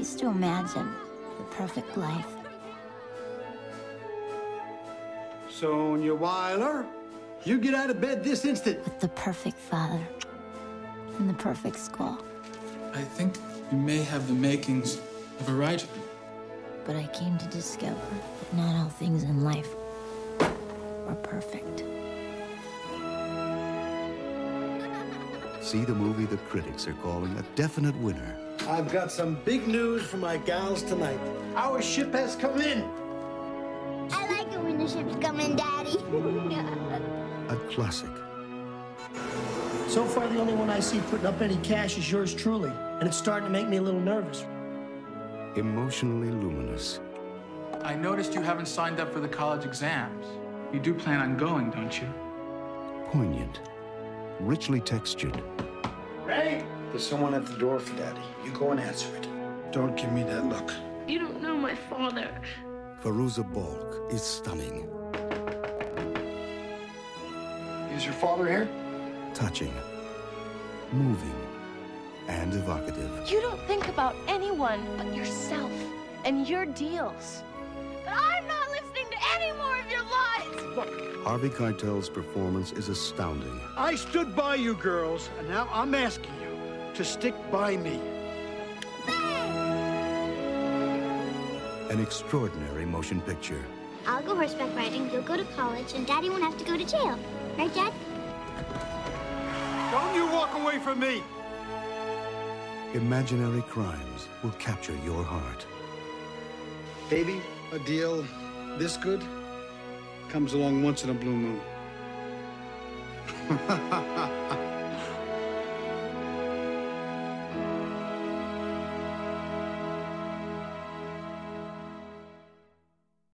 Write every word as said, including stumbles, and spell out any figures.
used to imagine the perfect life. Sonia Weiler, you get out of bed this instant. With the perfect father and the perfect school. I think you may have the makings of a writer. But I came to discover that not all things in life are perfect. See the movie the critics are calling a definite winner. I've got some big news for my gals tonight. Our ship has come in. I like it when the ships come in, Daddy. A classic. So far, the only one I see putting up any cash is yours truly, and it's starting to make me a little nervous. Emotionally luminous. I noticed you haven't signed up for the college exams. You do plan on going, don't you? Poignant. Richly textured. Ray! There's someone at the door for Daddy. You go and answer it. Don't give me that look. You don't know my father. Fairuza Balk is stunning. Is your father here? Touching. Moving. And evocative. You don't think about anyone but yourself and your deals. But I'm not listening to any more of your lies! Look, Harvey Keitel's performance is astounding. I stood by you girls, and now I'm asking you to stick by me. An extraordinary motion picture. I'll go horseback riding, you'll go to college, and Daddy won't have to go to jail. Right, Dad? Don't you walk away from me! Imaginary crimes will capture your heart. Baby, a deal this good comes along once in a blue moon.